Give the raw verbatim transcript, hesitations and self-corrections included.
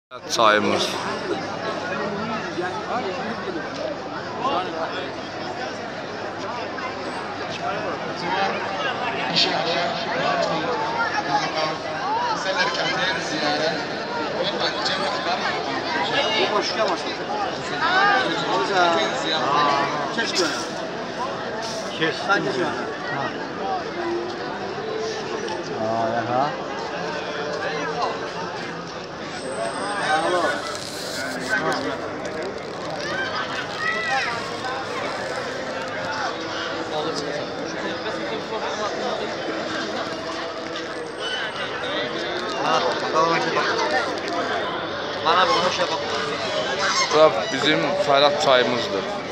Çayımız. Bu boşluğa başladı. Keş böyle. Keş. Sadece şu an. Aa, ya. Bu da bizim Ferhat çayımızdır.